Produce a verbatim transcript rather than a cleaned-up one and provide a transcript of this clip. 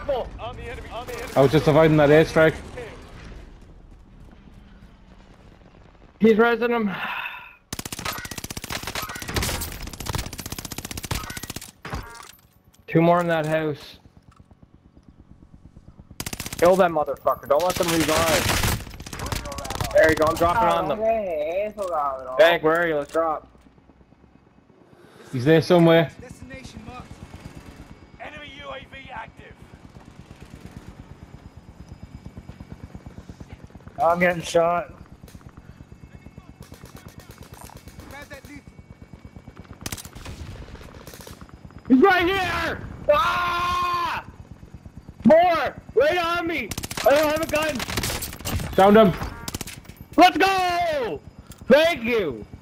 careful! On the enemy, on the enemy. I was just avoiding that airstrike. He's resing him. Two more in that house. Kill that motherfucker. Don't let them revive. There you go. I'm dropping on them. Bank, where are you? Let's drop. He's there somewhere. Destination marked. Enemy U A V active. I'm getting shot. Grab that lethal. He's right here! Ah! More! Right on me! I don't have a gun! Downed him. Let's go! Thank you!